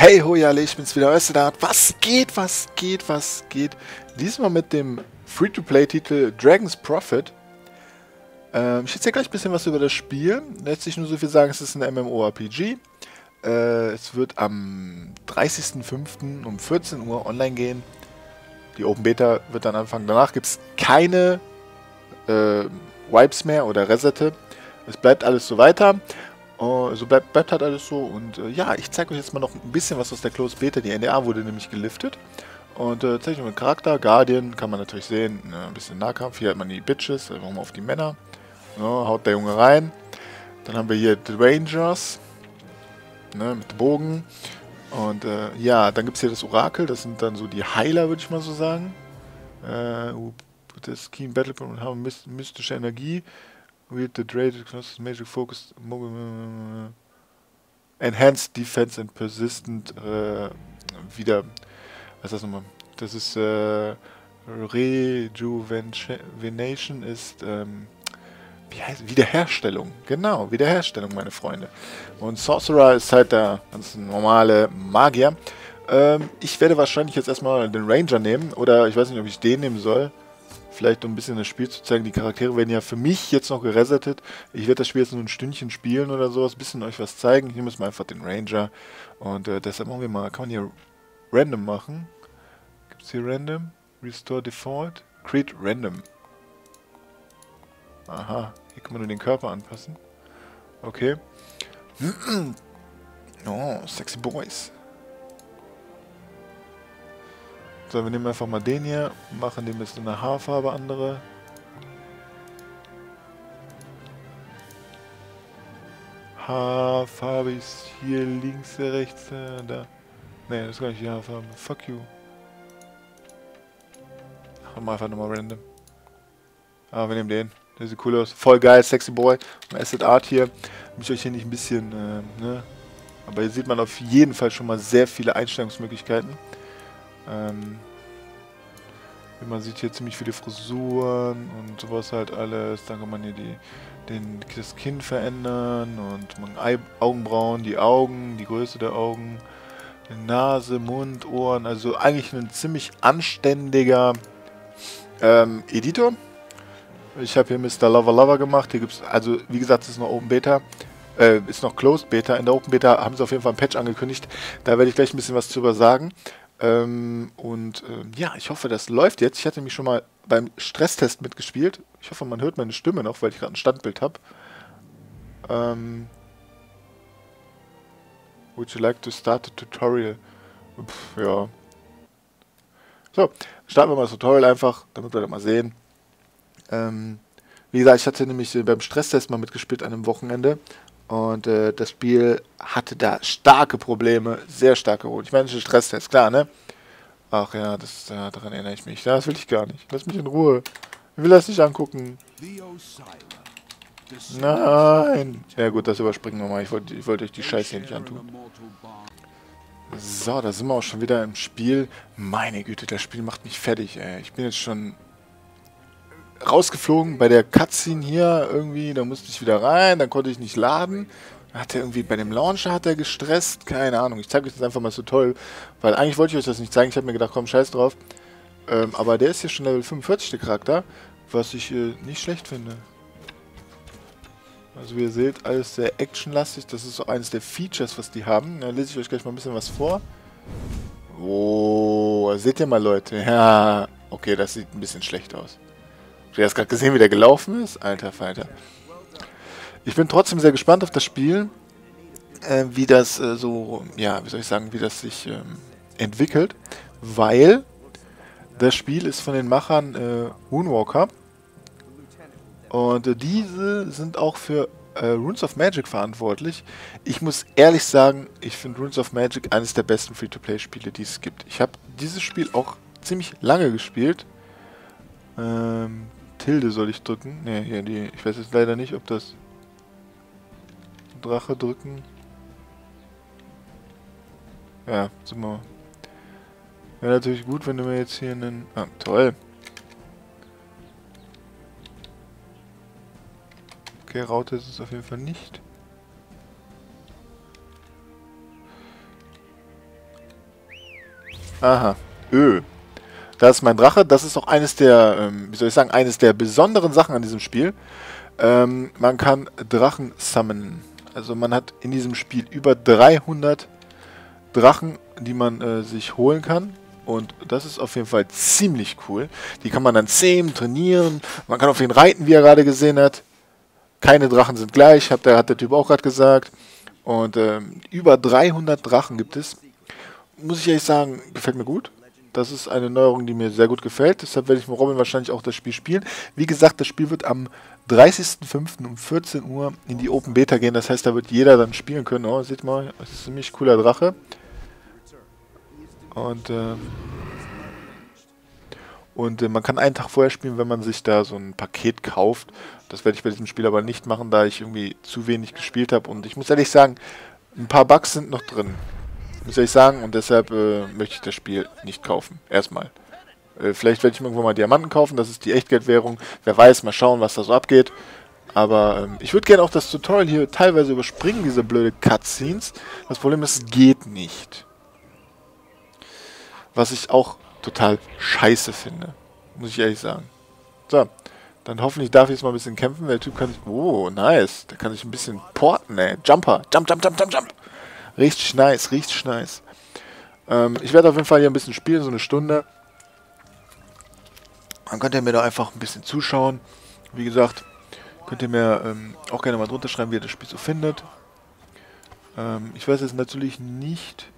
Hey Hojale, ich bin's wieder, Österdat. Was geht, was geht, was geht? Diesmal mit dem Free-to-Play-Titel Dragon's Prophet. Ich erzähle gleich ein bisschen was über das Spiel. Letztlich nur so viel sagen, es ist ein MMORPG. Es wird am 30.05. um 14 Uhr online gehen. Die Open Beta wird dann anfangen. Danach gibt es keine Wipes mehr oder Resette. Es bleibt alles so weiter. So bleibt halt alles so. Und ja, ich zeige euch jetzt mal noch ein bisschen was aus der Closed Beta. Die NDA wurde nämlich geliftet. Und zeige ich euch mal den Charakter. Guardian kann man natürlich sehen. Ein bisschen Nahkampf. Hier hat man die Bitches. Einfach mal auf die Männer. Ja, haut der Junge rein. Dann haben wir hier die Rangers. Ne, mit Bogen. Und ja, dann gibt es hier das Orakel. Das sind dann so die Heiler, würde ich mal so sagen. Das Keen Battle und haben mystische Energie. With the Dreaded Magic Focus Enhanced Defense and Persistent wieder. Was ist das nochmal? Das ist Rejuvenation ist wie heißt Wiederherstellung. Genau, Wiederherstellung, meine Freunde. Und Sorcerer ist halt der ganz normale Magier. Ich werde wahrscheinlich jetzt erstmal den Ranger nehmen. Oder ich weiß nicht, ob ich den nehmen soll. Vielleicht um ein bisschen das Spiel zu zeigen. Die Charaktere werden ja für mich jetzt noch geresettet. Ich werde das Spiel jetzt nur ein Stündchen spielen oder sowas. Ein bisschen euch was zeigen. Ich nehme jetzt mal einfach den Ranger. Und deshalb machen wir mal. Kann man hier Random machen? Gibt es hier Random? Restore Default? Create Random. Aha. Hier kann man nur den Körper anpassen. Okay. Oh, sexy boys. So, wir nehmen einfach mal den hier, machen dem jetzt eine Haarfarbe andere. Haarfarbe ist hier links, rechts, da. Ne, das ist gar nicht die Haarfarbe. Fuck you. Machen wir einfach nochmal random. Ah, wir nehmen den. Der sieht cool aus. Voll geil, sexy boy. Asset Art hier. Damit ich euch hier nicht ein bisschen, ne. Aber hier sieht man auf jeden Fall schon mal sehr viele Einstellungsmöglichkeiten. Wie man sieht hier ziemlich viele Frisuren und sowas halt alles. Dann kann man hier das Kinn verändern und man Augenbrauen, die Augen, die Größe der Augen, die Nase, Mund, Ohren. Also eigentlich ein ziemlich anständiger Editor. Ich habe hier Mr. Lover Lover gemacht. Hier gibt's, also wie gesagt, es ist noch Open Beta. Ist noch Closed Beta. In der Open Beta haben sie auf jeden Fall ein Patch angekündigt. Da werde ich gleich ein bisschen was drüber sagen. Ja, ich hoffe, das läuft jetzt. Ich hatte mich schon mal beim Stresstest mitgespielt. Ich hoffe, man hört meine Stimme noch, weil ich gerade ein Standbild habe. Would you like to start a tutorial? Ja. So, starten wir mal das Tutorial einfach, damit wir das mal sehen. Wie gesagt, ich hatte nämlich beim Stresstest mal mitgespielt an einem Wochenende. Und das Spiel hatte da starke Probleme, sehr starke Probleme. Ich meine, das ist ein Stresstest, klar, ne? Ach ja, daran erinnere ich mich. Das will ich gar nicht. Lass mich in Ruhe. Ich will das nicht angucken. Nein. Ja gut, das überspringen wir mal. Ich wollte euch die Scheiße hier nicht antun. So, da sind wir auch schon wieder im Spiel. Meine Güte, das Spiel macht mich fertig, ey. Ich bin jetzt schon rausgeflogen bei der Cutscene hier irgendwie, da musste ich wieder rein, dann konnte ich nicht laden. Hat er irgendwie bei dem Launcher hat er gestresst, keine Ahnung. Ich zeige euch das einfach mal so toll, weil eigentlich wollte ich euch das nicht zeigen. Ich habe mir gedacht, komm, scheiß drauf. Aber der ist hier schon Level 45, der Charakter, was ich nicht schlecht finde. Also wie ihr seht, alles sehr actionlastig. Das ist so eines der Features, was die haben. Da lese ich euch gleich mal ein bisschen was vor. Oh, seht ihr mal, Leute. Ja, okay, das sieht ein bisschen schlecht aus. Habt ihr das gerade gesehen, wie der gelaufen ist? Alter Falter. Ich bin trotzdem sehr gespannt auf das Spiel, wie das so, ja, wie soll ich sagen, wie das sich entwickelt, weil das Spiel ist von den Machern Moonwalker und diese sind auch für Runes of Magic verantwortlich. Ich muss ehrlich sagen, ich finde Runes of Magic eines der besten Free-to-Play-Spiele, die es gibt. Ich habe dieses Spiel auch ziemlich lange gespielt. Tilde soll ich drücken. Ne, hier ich weiß jetzt leider nicht, ob das Drache drücken. Ja, super. Wäre natürlich gut, wenn du mir jetzt hier einen... Ah, toll. Okay, Raute ist es auf jeden Fall nicht. Aha. Das ist mein Drache. Das ist auch eines der, wie soll ich sagen, eines der besonderen Sachen an diesem Spiel. Man kann Drachen summonen. Also man hat in diesem Spiel über 300 Drachen, die man sich holen kann. Und das ist auf jeden Fall ziemlich cool. Die kann man dann zähmen, trainieren. Man kann auf ihn reiten, wie er gerade gesehen hat. Keine Drachen sind gleich, hat der Typ auch gerade gesagt. Und über 300 Drachen gibt es. Muss ich ehrlich sagen, gefällt mir gut. Das ist eine Neuerung, die mir sehr gut gefällt. Deshalb werde ich mit Robin wahrscheinlich auch das Spiel spielen. Wie gesagt, das Spiel wird am 30.05. um 14 Uhr in die Open Beta gehen. Das heißt, da wird jeder dann spielen können. Oh, seht mal, das ist ein ziemlich cooler Drache. Und man kann einen Tag vorher spielen, wenn man sich da so ein Paket kauft. Das werde ich bei diesem Spiel aber nicht machen, da ich irgendwie zu wenig gespielt habe. Und ich muss ehrlich sagen, ein paar Bugs sind noch drin. Muss ehrlich sagen. Und deshalb möchte ich das Spiel nicht kaufen. Erstmal. Vielleicht werde ich mir irgendwann mal Diamanten kaufen. Das ist die Echtgeldwährung. Wer weiß, mal schauen, was da so abgeht. Aber ich würde gerne auch das Tutorial hier teilweise überspringen, diese blöde Cutscenes. Das Problem ist, es geht nicht. Was ich auch total scheiße finde. Muss ich ehrlich sagen. So, dann hoffentlich darf ich jetzt mal ein bisschen kämpfen. Der Typ kann sich... Oh, nice. Der kann sich ein bisschen porten, ey. Jumper. Jump, jump, jump, jump, jump. Richtig nice, richtig nice. Ich werde auf jeden Fall hier ein bisschen spielen, so eine Stunde. Dann könnt ihr mir da einfach ein bisschen zuschauen. Wie gesagt, könnt ihr mir auch gerne mal drunter schreiben, wie ihr das Spiel so findet. Ich weiß jetzt natürlich nicht...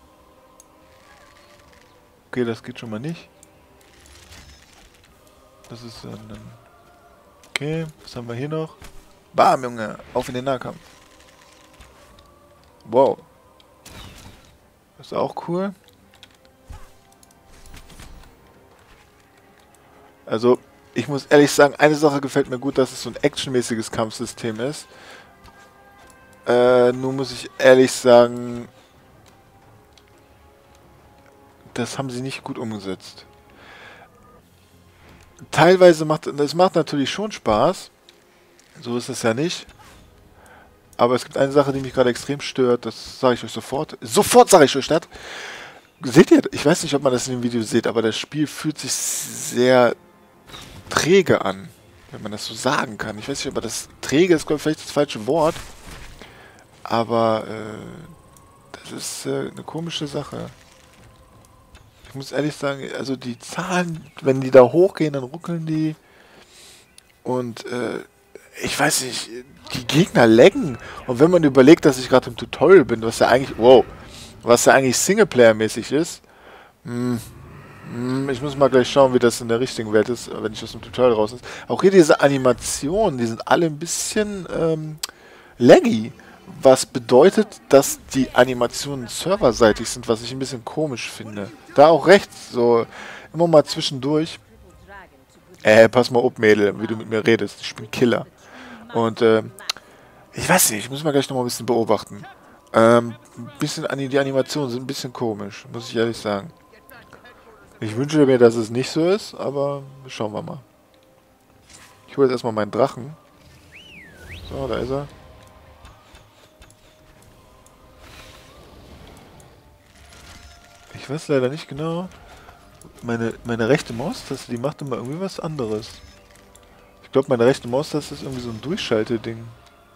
Okay, das geht schon mal nicht. Das ist dann... Okay, was haben wir hier noch? Bam, Junge! Auf in den Nahkampf. Wow. Das ist auch cool. Also, ich muss ehrlich sagen, eine Sache gefällt mir gut, dass es so ein actionmäßiges Kampfsystem ist. Nun muss ich ehrlich sagen... Das haben sie nicht gut umgesetzt. Teilweise macht es natürlich schon Spaß. So ist es ja nicht. Aber es gibt eine Sache, die mich gerade extrem stört. Das sage ich euch sofort. Sofort sage ich euch das. Seht ihr? Ich weiß nicht, ob man das in dem Video seht, aber das Spiel fühlt sich sehr träge an. Wenn man das so sagen kann. Ich weiß nicht, ob das träge ist, glaube ich, vielleicht das falsche Wort. Aber das ist eine komische Sache. Ich muss ehrlich sagen, also die Zahlen, wenn die da hochgehen, dann ruckeln die. Und ich weiß nicht, die Gegner laggen. Und wenn man überlegt, dass ich gerade im Tutorial bin, was ja eigentlich, wow, was ja eigentlich Singleplayer-mäßig ist, ich muss mal gleich schauen, wie das in der richtigen Welt ist, wenn ich aus dem Tutorial raus ist. Auch hier diese Animationen, die sind alle ein bisschen laggy. Was bedeutet, dass die Animationen serverseitig sind, was ich ein bisschen komisch finde. Da auch rechts, so immer mal zwischendurch. Pass mal auf, Mädel, wie du mit mir redest. Ich bin Killer. Und ich weiß nicht, ich muss mal gleich nochmal ein bisschen beobachten. Die Animationen sind ein bisschen komisch, muss ich ehrlich sagen. Ich wünsche mir, dass es nicht so ist, aber schauen wir mal. Ich hole jetzt erstmal meinen Drachen. So, da ist er. Ich weiß leider nicht genau. Meine rechte Maustaste, die macht immer irgendwie was anderes. Ich glaube, meine rechte Maustaste ist irgendwie so ein Durchschalte-Ding.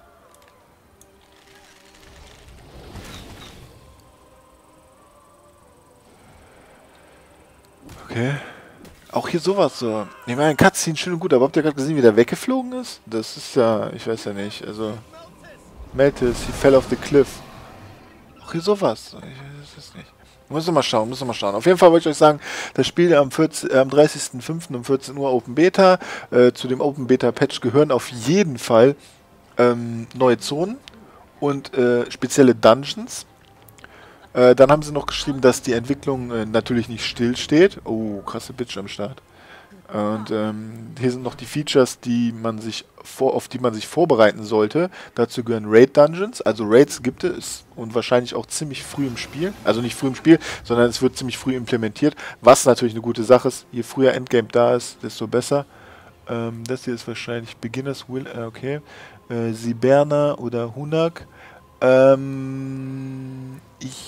Okay. Auch hier sowas so. Ich meine, Cutscene schön und gut, aber habt ihr gerade gesehen, wie der weggeflogen ist? Das ist ja, ich weiß ja nicht, also... Meltis, he fell off the cliff. Auch hier sowas. Ich weiß es nicht. Müssen wir mal schauen, müssen wir mal schauen. Auf jeden Fall wollte ich euch sagen, das Spiel am 30.05. um 14 Uhr Open Beta. Zu dem Open Beta Patch gehören auf jeden Fall neue Zonen und spezielle Dungeons. Dann haben sie noch geschrieben, dass die Entwicklung natürlich nicht still steht. Oh, krasse Bitch am Start. Und hier sind noch die Features, auf die man sich vorbereiten sollte. Dazu gehören Raid-Dungeons. Also Raids gibt es und wahrscheinlich auch ziemlich früh im Spiel. Also nicht früh im Spiel, sondern es wird ziemlich früh implementiert. Was natürlich eine gute Sache ist. Je früher Endgame da ist, desto besser. Das hier ist wahrscheinlich Beginners Will. Okay. Siberna oder Hunak. Ich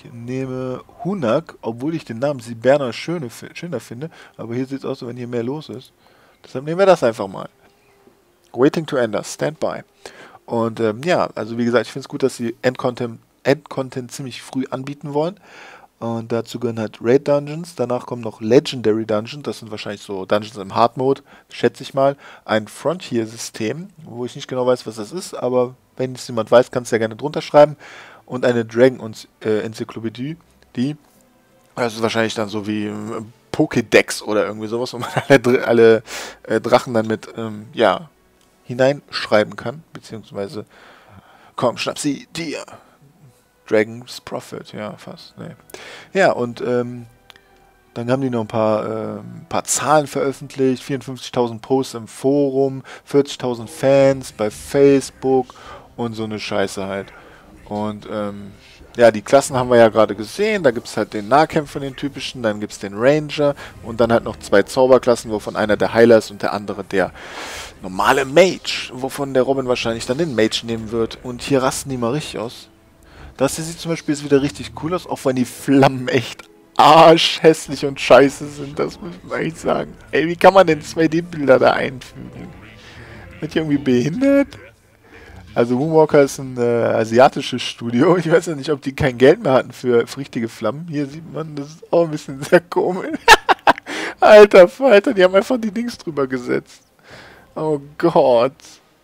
Ich nehme Hunak, obwohl ich den Namen Siberna schöner finde. Aber hier sieht es aus, als wenn hier mehr los ist. Deshalb nehmen wir das einfach mal. Waiting to enter. Stand by. Und ja, also wie gesagt, ich finde es gut, dass sie Endcontent ziemlich früh anbieten wollen. Und dazu gehören halt Raid Dungeons. Danach kommen noch Legendary Dungeons. Das sind wahrscheinlich so Dungeons im Hard Mode, schätze ich mal. Ein Frontier-System, wo ich nicht genau weiß, was das ist. Aber wenn es jemand weiß, kann es ja gerne drunter schreiben. Und eine Dragon-Enzyklopädie. Das ist wahrscheinlich dann so wie Pokédex oder irgendwie sowas, wo man alle Drachen dann mit ja, hineinschreiben kann. Beziehungsweise, komm, schnapp sie dir. Dragon's Prophet, ja, fast. Nee. Ja, und dann haben die noch ein paar Zahlen veröffentlicht. 54.000 Posts im Forum, 40.000 Fans bei Facebook und so eine Scheiße halt. Und ja, die Klassen haben wir ja gerade gesehen. Da gibt es halt den Nahkämpfer, den typischen, dann gibt es den Ranger und dann halt noch 2 Zauberklassen, wovon einer der Heiler ist und der andere der normale Mage, wovon der Robin wahrscheinlich dann den Mage nehmen wird. Und hier rasten die mal richtig aus. Das hier sieht zum Beispiel jetzt wieder richtig cool aus, auch wenn die Flammen echt arschhässlich und scheiße sind, das muss man echt sagen. Ey, wie kann man denn 2D-Bilder da einfügen? Wird hier irgendwie behindert? Also Moonwalker ist ein asiatisches Studio. Ich weiß ja nicht, ob die kein Geld mehr hatten für richtige Flammen. Hier sieht man, das ist auch ein bisschen sehr komisch. Alter Falter, die haben einfach die Dings drüber gesetzt. Oh Gott.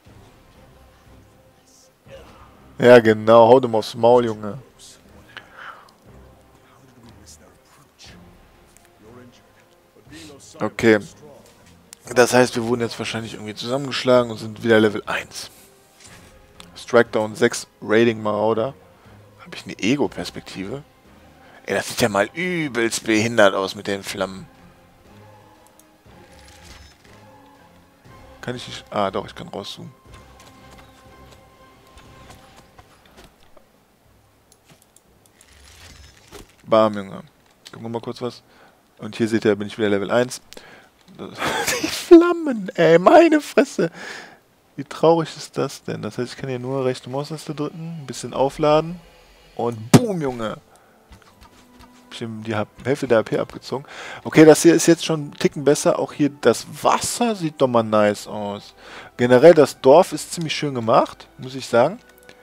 Ja genau, hau dem aufs Maul, Junge. Okay. Das heißt, wir wurden jetzt wahrscheinlich irgendwie zusammengeschlagen und sind wieder Level 1. Strike Down 6 Raiding Marauder. Habe ich eine Ego-Perspektive? Ey, das sieht ja mal übelst behindert aus mit den Flammen. Kann ich nicht... Ah, doch, ich kann rauszoomen. Bam, Junge. Gucken wir mal kurz was. Und hier seht ihr, bin ich wieder Level 1. Die Flammen, ey, meine Fresse. Wie traurig ist das denn? Das heißt, ich kann hier nur rechte Maustaste drücken, ein bisschen aufladen und boom, Junge. Ich habe die Hälfte der AP abgezogen. Okay, das hier ist jetzt schon einen Ticken besser. Auch hier das Wasser sieht doch mal nice aus. Generell, das Dorf ist ziemlich schön gemacht, muss ich sagen.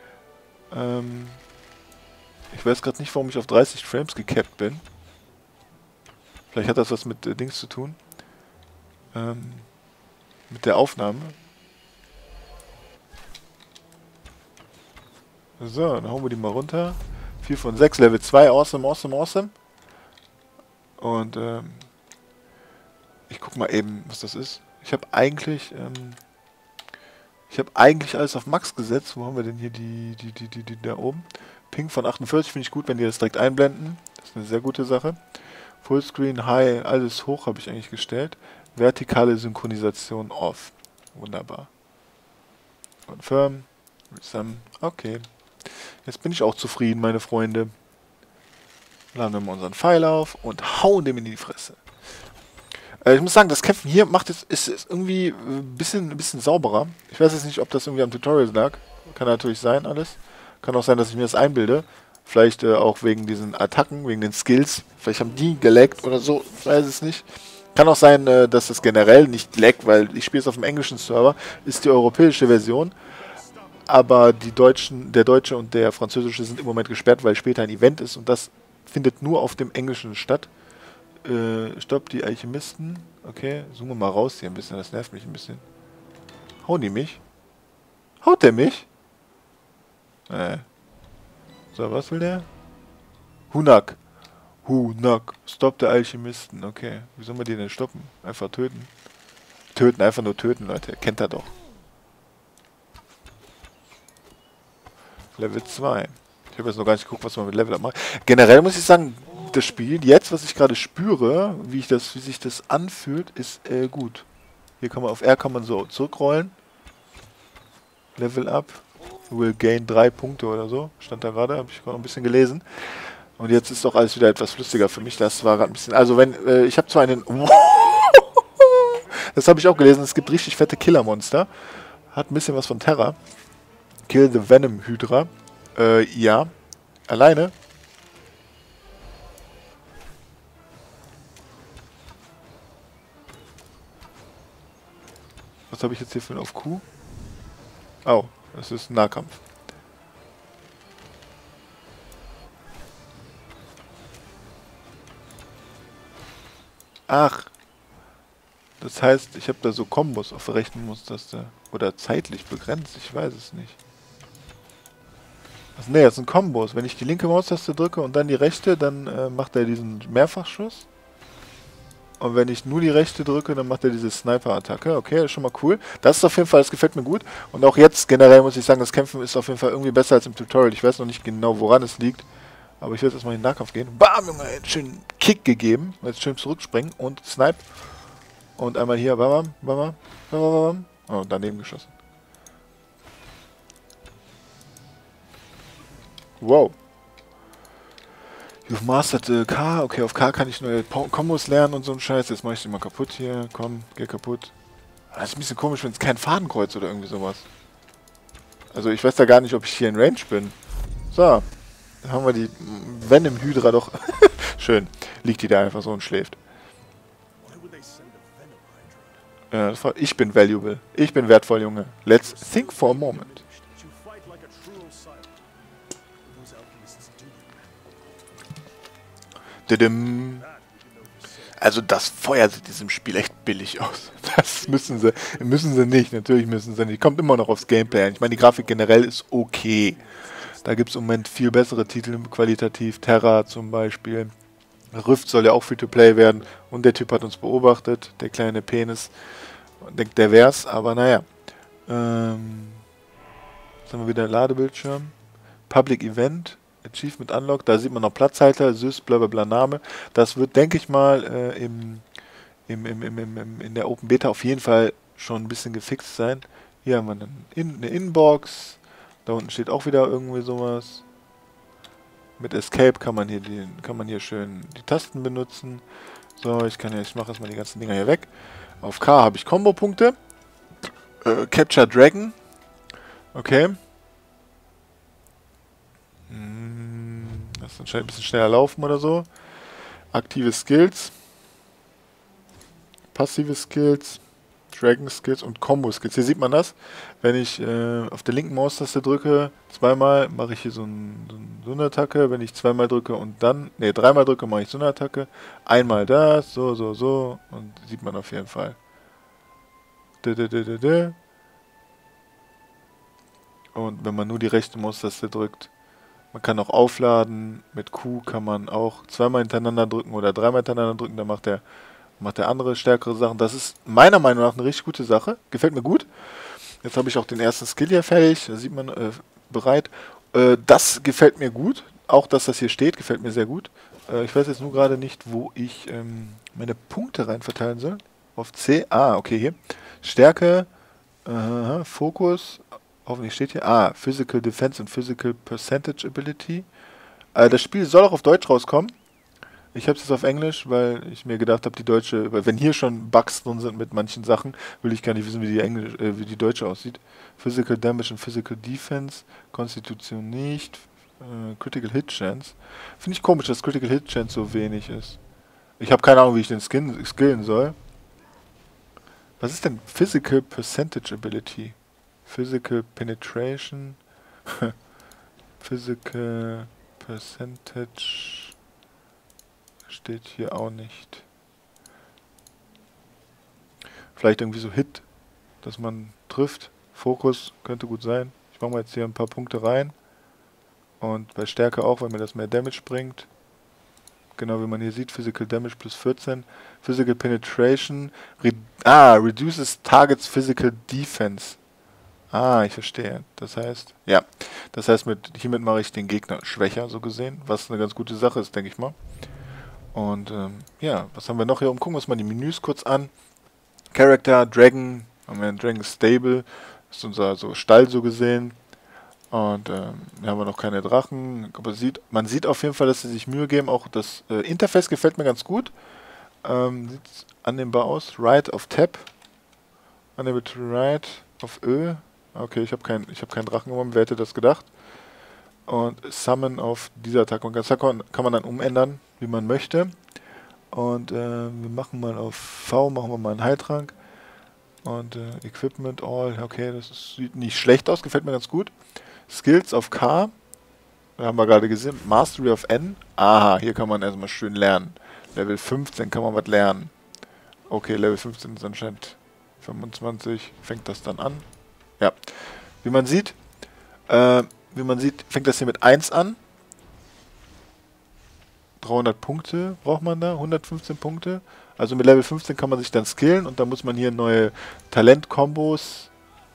Ich weiß gerade nicht, warum ich auf 30 Frames gecapped bin. Vielleicht hat das was mit Dings zu tun. Mit der Aufnahme. So, dann hauen wir die mal runter. 4 von 6, Level 2, awesome, awesome, awesome. Und ich guck mal eben, was das ist. Ich habe eigentlich alles auf Max gesetzt. Wo haben wir denn hier die da oben? Ping von 48 finde ich gut, wenn die das direkt einblenden. Das ist eine sehr gute Sache. Fullscreen, High, alles hoch habe ich eigentlich gestellt. Vertikale Synchronisation off. Wunderbar. Confirm. Resum. Okay. Jetzt bin ich auch zufrieden, meine Freunde. Laden wir mal unseren Pfeil auf und hauen dem in die Fresse. Ich muss sagen, das Kämpfen hier ist irgendwie ein bisschen sauberer. Ich weiß jetzt nicht, ob das irgendwie am Tutorial lag. Kann natürlich sein, alles. Kann auch sein, dass ich mir das einbilde. Vielleicht auch wegen diesen Attacken, wegen den Skills. Vielleicht haben die geleckt oder so. Ich weiß es nicht. Kann auch sein, dass das generell nicht leckt, weil ich spiele es auf dem englischen Server. Ist die europäische Version. Aber der deutsche und der französische sind im Moment gesperrt, weil später ein Event ist. Und das findet nur auf dem englischen statt. Stopp, die Alchemisten. Okay, zoomen wir mal raus hier ein bisschen. Das nervt mich ein bisschen. Hauen die mich? Haut der mich? So, was will der? Hunak. Hunak. Stopp der Alchemisten. Okay. Wie sollen wir die denn stoppen? Einfach töten. Töten, einfach nur töten, Leute. Kennt er doch. Level 2. Ich habe jetzt noch gar nicht geguckt, was man mit Level Up macht. Generell muss ich sagen, das Spiel, jetzt, was ich gerade spüre, wie sich das anfühlt, ist gut. Hier kann man auf R kann man so zurückrollen. Level Up. Will gain 3 Punkte oder so. Stand da gerade, habe ich gerade noch ein bisschen gelesen. Und jetzt ist doch alles wieder etwas flüssiger für mich. Das war gerade ein bisschen... Also wenn... ich habe zwar einen... Das habe ich auch gelesen. Es gibt richtig fette Killermonster. Hat ein bisschen was von Terra. Kill the Venom Hydra. Ja. Alleine. Was habe ich jetzt hier für auf Q? Oh, das ist ein Nahkampf. Ach, das heißt, ich habe da so Kombos auf der rechten Maustaste. Oder zeitlich begrenzt, ich weiß es nicht. Also, ne, das sind Kombos. Wenn ich die linke Maustaste drücke und dann die rechte, dann macht er diesen Mehrfachschuss. Und wenn ich nur die rechte drücke, dann macht er diese Sniper-Attacke. Okay, das ist schon mal cool. Das ist auf jeden Fall, das gefällt mir gut. Und auch jetzt generell muss ich sagen, das Kämpfen ist auf jeden Fall irgendwie besser als im Tutorial. Ich weiß noch nicht genau, woran es liegt. Aber ich will jetzt erstmal in den Nahkampf gehen. Bam, Junge, einen schönen Kick gegeben. Jetzt schön zurückspringen und Snipe. Und einmal hier, bam, bam, bam, bam, bam, bam. Oh, daneben geschossen. Wow. You've mastered K. Okay, auf K kann ich neue Kombos lernen und so ein Scheiß. Jetzt mache ich den mal kaputt hier. Komm, geh kaputt. Das ist ein bisschen komisch, wenn es kein Fadenkreuz oder irgendwie sowas. Also ich weiß da gar nicht, ob ich hier in Range bin. So. Dann haben wir die Venom Hydra doch. Schön. Liegt die da einfach so und schläft. Ja, ich bin valuable. Ich bin wertvoll, Junge. Let's think for a moment. Also das Feuer sieht in diesem Spiel echt billig aus. Das müssen sie nicht, natürlich müssen sie nicht. Kommt immer noch aufs Gameplay an. Ich meine, die Grafik generell ist okay. Da gibt es im Moment viel bessere Titel qualitativ. Terra zum Beispiel. Rift soll ja auch Free-to-Play werden. Und der Typ hat uns beobachtet, der kleine Penis. Denkt, der wär's, aber naja. Jetzt haben wir wieder Ladebildschirm. Public Event. Achievement Unlock, da sieht man noch Platzhalter, Sys, blablabla Name. Das wird, denke ich mal, in der Open Beta auf jeden Fall schon ein bisschen gefixt sein. Hier haben wir eine Inbox. Da unten steht auch wieder irgendwie sowas. Mit Escape kann man hier schön die Tasten benutzen. So, ich mache erstmal die ganzen Dinger hier weg. Auf K habe ich Combo-Punkte. Capture Dragon. Okay. Das anscheinend ein bisschen schneller laufen oder so. Aktive Skills. Passive Skills. Dragon Skills und Combo Skills. Hier sieht man das. Wenn ich auf der linken Maustaste drücke, zweimal mache ich hier so eine Attacke. Wenn ich zweimal drücke und dann, dreimal drücke, mache ich so eine Attacke. Einmal das, so. Und sieht man auf jeden Fall. Und wenn man nur die rechte Maustaste drückt, man kann auch aufladen. Mit Q kann man auch zweimal hintereinander drücken oder dreimal hintereinander drücken. Dann macht der andere stärkere Sachen. Das ist meiner Meinung nach eine richtig gute Sache. Gefällt mir gut. Jetzt habe ich auch den ersten Skill hier fertig. Da sieht man bereit. Das gefällt mir gut. Auch, dass das hier steht, gefällt mir sehr gut. Ich weiß jetzt nur gerade nicht, wo ich meine Punkte rein verteilen soll. Auf C. Ah, okay, hier. Stärke. Fokus. Hoffentlich steht hier. Physical Defense und Physical Percentage Ability. Das Spiel soll auch auf Deutsch rauskommen. Ich habe es jetzt auf Englisch, weil ich mir gedacht habe, weil wenn hier schon Bugs drin sind mit manchen Sachen, will ich gar nicht wissen, wie die deutsche aussieht. Physical Damage und Physical Defense. Konstitution nicht. Critical Hit Chance. Finde ich komisch, dass Critical Hit Chance so wenig ist. Ich habe keine Ahnung, wie ich den skillen soll. Was ist denn Physical Percentage Ability? Physical Penetration, Physical Percentage steht hier auch nicht. Vielleicht irgendwie so Hit, dass man trifft. Fokus könnte gut sein. Ich mache mal jetzt hier ein paar Punkte rein. Und bei Stärke auch, weil mir das mehr Damage bringt. Genau, wie man hier sieht, Physical Damage plus 14. Physical Penetration, reduces Targets Physical Defense. Ich verstehe. Das heißt, hiermit mache ich den Gegner schwächer, so gesehen, was eine ganz gute Sache ist, denke ich mal. Und was haben wir noch hier oben? Gucken wir uns mal die Menüs kurz an. Character, Dragon, haben wir einen Dragon Stable, das ist unser Stall so gesehen. Und hier haben wir noch keine Drachen, aber man sieht auf jeden Fall, dass sie sich Mühe geben. Auch das Interface gefällt mir ganz gut. Sieht annehmbar aus. Ride auf Tab. Unable to ride auf Ö. Okay, ich hab keinen Drachen genommen, wer hätte das gedacht? Und Summon auf dieser Attacke. Und das kann man dann umändern, wie man möchte. Und wir machen mal auf V, machen wir mal einen Heiltrank. Und Equipment All, okay, sieht nicht schlecht aus, gefällt mir ganz gut. Skills auf K, haben wir gerade gesehen. Mastery of N, aha, hier kann man erstmal schön lernen. Level 15 kann man was lernen. Okay, Level 15 ist anscheinend 25, fängt das dann an. Ja, wie man sieht, fängt das hier mit 1 an. 300 Punkte braucht man da, 115 Punkte. Also mit Level 15 kann man sich dann skillen und dann muss man hier neue Talent-Kombos.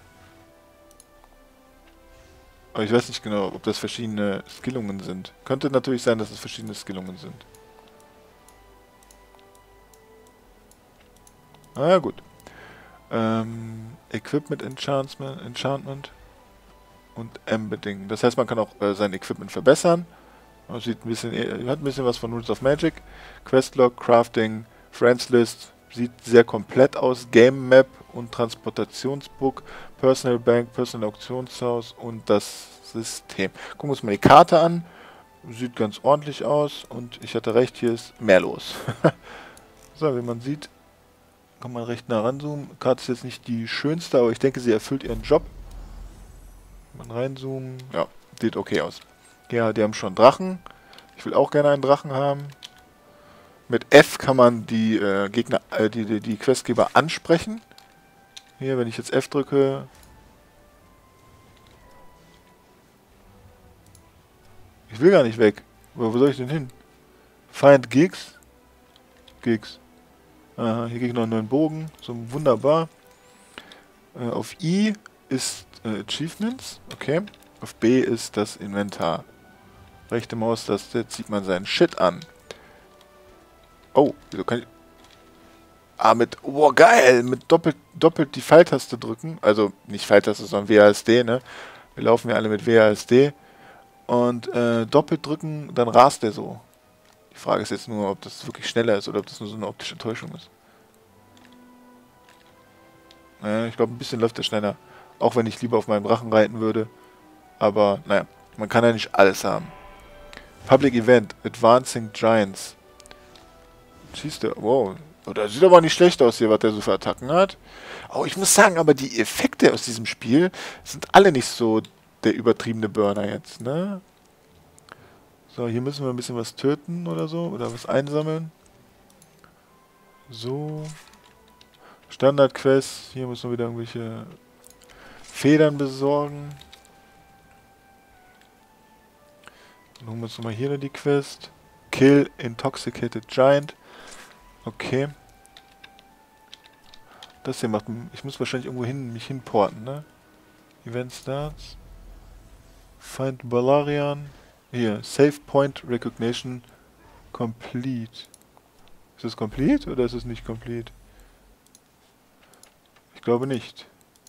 Aber ich weiß nicht genau, ob das verschiedene Skillungen sind. Könnte natürlich sein, dass es verschiedene Skillungen sind. Ah ja, gut. Equipment Enchantment und M-Bedingen. Das heißt, man kann auch sein Equipment verbessern. Man sieht hat ein bisschen was von Rules of Magic. Questlog, Crafting, Friends List, sieht sehr komplett aus. Game Map und Transportationsbook, Personal Bank, Personal Auktionshaus und das System. Gucken wir uns mal die Karte an. Sieht ganz ordentlich aus und ich hatte recht, hier ist mehr los. So, wie man sieht, kann man recht nah ranzoomen. Die Karte ist jetzt nicht die schönste, aber ich denke, sie erfüllt ihren Job. Kann man reinzoomen. Ja, sieht okay aus. Ja, die haben schon Drachen. Ich will auch gerne einen Drachen haben. Mit F kann man die Gegner, die Questgeber ansprechen. Hier, wenn ich jetzt F drücke. Ich will gar nicht weg. Wo soll ich denn hin? Find Gigs. Gigs. Aha, hier kriege ich noch einen neuen Bogen. So wunderbar. Auf I ist Achievements. Okay. Auf B ist das Inventar. Rechte Maustaste zieht man seinen Shit an. Oh, wieso kann ich... Ah, oh, geil! Mit doppelt die Pfeiltaste drücken. Also, nicht Pfeiltaste, sondern WASD, ne? Wir laufen ja alle mit WASD. Und doppelt drücken, dann rast der so. Die Frage ist jetzt nur, ob das wirklich schneller ist oder ob das nur so eine optische Täuschung ist. Ich glaube, ein bisschen läuft der schneller. Auch wenn ich lieber auf meinem Drachen reiten würde. Aber, naja, man kann ja nicht alles haben. Public Event, Advancing Giants. Schießt der, wow. Oh, das sieht aber nicht schlecht aus hier, was der so für Attacken hat. Oh, ich muss sagen, aber die Effekte aus diesem Spiel sind alle nicht so der übertriebene Burner jetzt, ne? So, hier müssen wir ein bisschen was töten oder so. Oder was einsammeln. So. Standard-Quest. Hier müssen wir wieder irgendwelche Federn besorgen. Dann holen wir uns nochmal hier die Quest. Kill Intoxicated Giant. Okay. Das hier macht... Ich muss wahrscheinlich irgendwo mich hinporten, ne? Event Starts. Find Balarian. Hier. Save Point Recognition Complete. Ist das complete oder ist es nicht complete? Ich glaube nicht.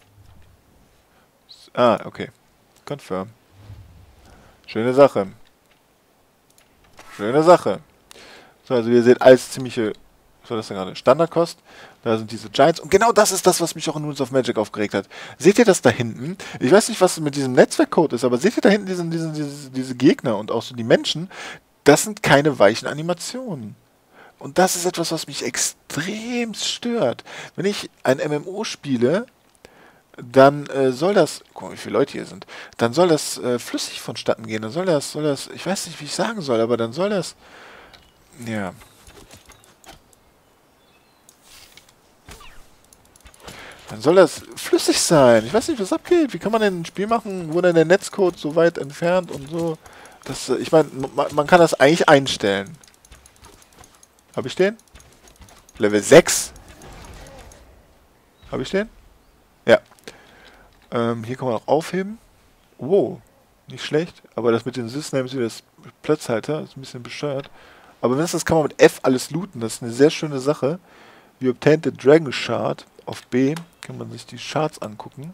Ah, okay. Confirm. Schöne Sache. Schöne Sache. So, also ihr seht alles ziemliche, was war das denn gerade? Standardkost. Da sind diese Giants. Und genau das ist das, was mich auch in Rules of Magic aufgeregt hat. Seht ihr das da hinten? Ich weiß nicht, was mit diesem Netzwerkcode ist, aber seht ihr da hinten diese Gegner und auch so die Menschen? Das sind keine weichen Animationen. Und das ist etwas, was mich extrem stört. Wenn ich ein MMO spiele, dann soll das, guck mal, wie viele Leute hier sind, dann soll das flüssig vonstatten gehen, dann soll das, ich weiß nicht, wie ich sagen soll, aber dann soll das, ja. Dann soll das flüssig sein. Ich weiß nicht, was abgeht. Wie kann man denn ein Spiel machen, wo dann der Netzcode so weit entfernt und so. Das, ich meine, man kann das eigentlich einstellen. Habe ich den? Level 6. Habe ich den? Ja. Hier kann man auch aufheben. Wow, nicht schlecht. Aber das mit den Sysnames wie das Platzhalter ist ein bisschen bescheuert. Aber wenn es das kann man mit F alles looten. Das ist eine sehr schöne Sache. We obtained the Dragon Shard. Auf B kann man sich die Shards angucken.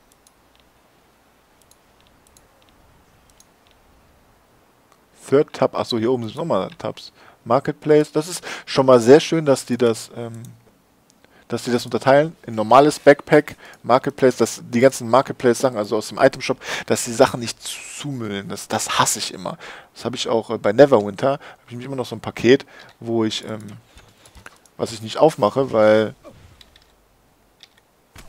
Third Tab. Achso, hier oben sind nochmal Tabs. Marketplace. Das ist schon mal sehr schön, dass die das unterteilen in normales Backpack, Marketplace, dass die ganzen Marketplace-Sachen, also aus dem Itemshop, dass die Sachen nicht zumüllen. Das hasse ich immer. Das habe ich auch bei Neverwinter, habe ich nämlich immer noch so ein Paket, wo ich, was ich nicht aufmache, weil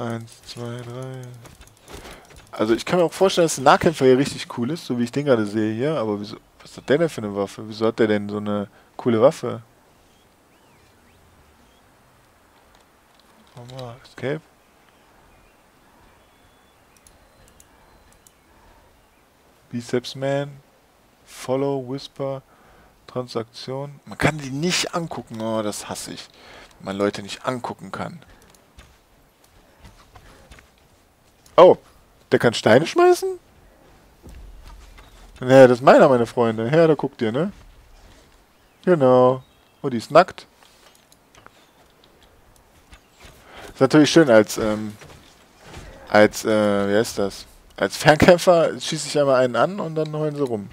1, 2, 3. Also ich kann mir auch vorstellen, dass der Nahkämpfer hier richtig cool ist, so wie ich den gerade sehe hier. Aber wieso, was hat der denn für eine Waffe? Wieso hat der denn so eine coole Waffe? Nochmal, Escape. Biceps Man. Follow, Whisper. Transaktion. Man kann die nicht angucken. Oh, das hasse ich. Wenn man Leute nicht angucken kann. Oh, der kann Steine schmeißen? Ja, das ist meiner, meine Freunde. Ja, da guckt ihr, ne? Genau. Oh, die ist nackt. Ist natürlich schön wie heißt das? Als Fernkämpfer schieße ich einmal einen an und dann heulen sie rum.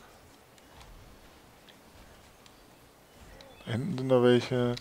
Da hinten sind noch welche.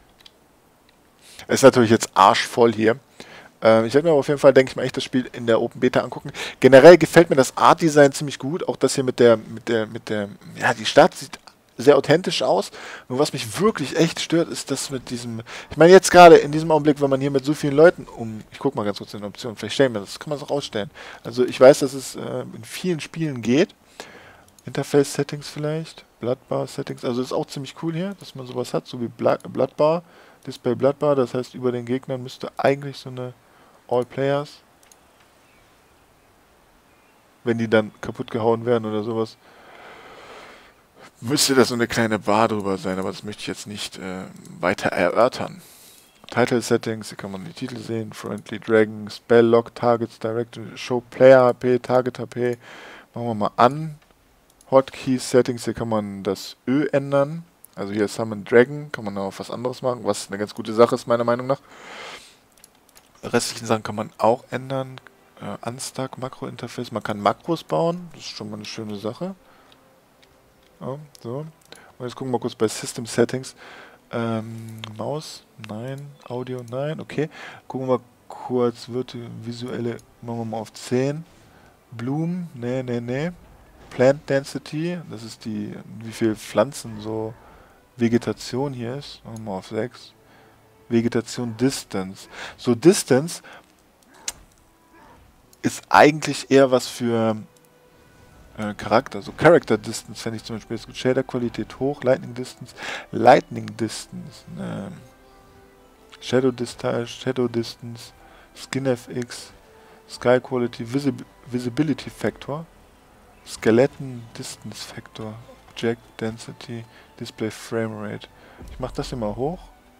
Es ist natürlich jetzt arschvoll hier. Ich werde mir aber auf jeden Fall, denke ich mal, echt das Spiel in der Open Beta angucken. Generell gefällt mir das Art-Design ziemlich gut. Auch das hier ja, die Stadt sieht sehr authentisch aus. Nur was mich wirklich echt stört, ist das mit diesem, ich meine jetzt gerade in diesem Augenblick, wenn man hier mit so vielen Leuten ich gucke mal ganz kurz in den Optionen, vielleicht stellen wir das, kann man es auch ausstellen. Also ich weiß, dass es in vielen Spielen geht. Interface-Settings vielleicht, Bloodbar-Settings, also ist auch ziemlich cool hier, dass man sowas hat, so wie Bloodbar, Display Bloodbar, das heißt über den Gegnern müsste eigentlich so eine All Players, wenn die dann kaputt gehauen werden oder sowas, müsste das so eine kleine Bar drüber sein, aber das möchte ich jetzt nicht weiter erörtern. Title Settings, hier kann man die Titel sehen, Friendly Dragon, Spell Lock, Targets Direct, Show Player HP, Target HP, machen wir mal an. Hotkeys Settings, hier kann man das Ö ändern, also hier Summon Dragon, kann man auch was anderes machen, was eine ganz gute Sache ist, meiner Meinung nach. Restlichen Sachen kann man auch ändern. Unstuck, Makro-Interface. Man kann Makros bauen. Das ist schon mal eine schöne Sache. Ja, so. Und jetzt gucken wir mal kurz bei System Settings. Maus, nein. Audio, nein. Okay. Gucken wir mal kurz. Visuelle, machen wir mal auf 10. Bloom, nee. Plant Density, das ist die, wie viel Pflanzen so Vegetation hier ist. Machen wir mal auf 6. Vegetation Distance. So, Distance ist eigentlich eher was für Charakter. So Character Distance fände ich zum Beispiel jetzt gut. Shader Qualität hoch, Lightning Distance, Shadow Distance, Skin FX, Sky Quality, Visibility Factor, Skeleton Distance Factor, Object Density, Display Frame Rate. Ich mache das hier mal hoch.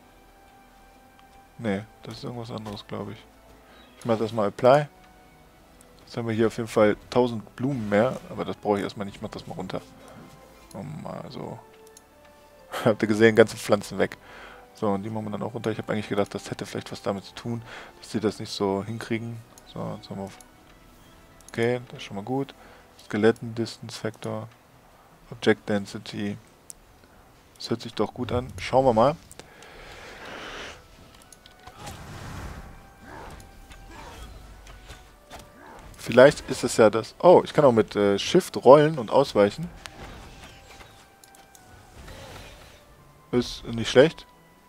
Ne, das ist irgendwas anderes, glaube ich. Ich mache das mal Apply. Jetzt haben wir hier auf jeden Fall 1000 Blumen mehr, aber das brauche ich erstmal nicht. Ich mache das mal runter. Mal so. Habt ihr gesehen, ganze Pflanzen weg. So, und die machen wir dann auch runter. Ich habe eigentlich gedacht, das hätte vielleicht was damit zu tun, dass die das nicht so hinkriegen. So, jetzt haben wir auf. Okay, das ist schon mal gut. Skeleton Distance Factor. Object Density. Das hört sich doch gut an. Schauen wir mal. Vielleicht ist es ja das... Oh, ich kann auch mit Shift rollen und ausweichen. Ist nicht schlecht.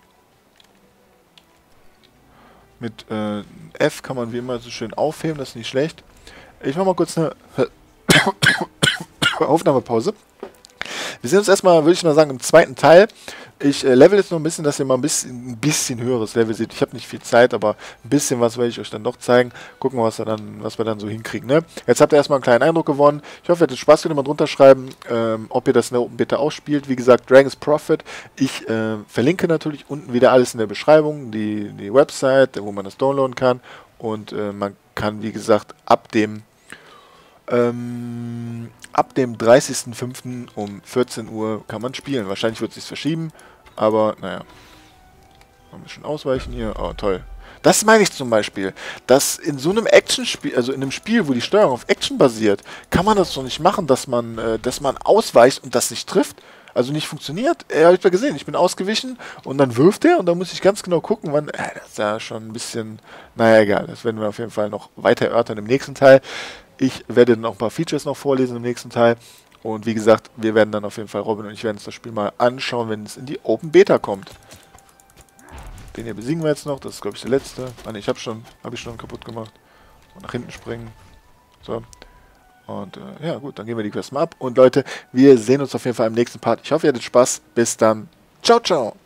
Mit F kann man wie immer so schön aufheben, das ist nicht schlecht. Ich mache mal kurz eine Aufnahmepause. Wir sehen uns erstmal, würde ich mal sagen, im zweiten Teil. Ich level jetzt noch ein bisschen, dass ihr mal ein bisschen höheres Level seht. Ich habe nicht viel Zeit, aber ein bisschen was werde ich euch dann doch zeigen. Gucken, was wir dann so hinkriegen. Ne? Jetzt habt ihr erstmal einen kleinen Eindruck gewonnen. Ich hoffe, ihr hattet Spaß, könnt ihr mal drunter schreiben, ob ihr das in der Open Beta ausspielt. Wie gesagt, Dragon's Prophet. Ich verlinke natürlich unten wieder alles in der Beschreibung, die Website, wo man das downloaden kann. Und man kann, wie gesagt, ab dem 30.05. um 14 Uhr kann man spielen. Wahrscheinlich wird es sich verschieben, aber naja. Mal ein bisschen ausweichen hier. Oh, toll. Das meine ich zum Beispiel, dass in so einem Action-Spiel, also in einem Spiel, wo die Steuerung auf Action basiert, kann man das doch nicht machen, dass man ausweicht und das nicht trifft. Also nicht funktioniert. Habe ich ja gesehen, ich bin ausgewichen und dann wirft er und dann muss ich ganz genau gucken, wann. Das ist ja schon ein bisschen. Naja, egal. Das werden wir auf jeden Fall noch weiter erörtern im nächsten Teil. Ich werde dann auch ein paar Features noch vorlesen im nächsten Teil. Und wie gesagt, wir werden dann auf jeden Fall, Robin und ich werden uns das Spiel mal anschauen, wenn es in die Open Beta kommt. Den hier besiegen wir jetzt noch. Das ist, glaube ich, der letzte. Ah, ne, habe ich schon kaputt gemacht. Und nach hinten springen. So. Und ja, gut, dann gehen wir die Quest mal ab. Und Leute, wir sehen uns auf jeden Fall im nächsten Part. Ich hoffe, ihr hattet Spaß. Bis dann. Ciao, ciao.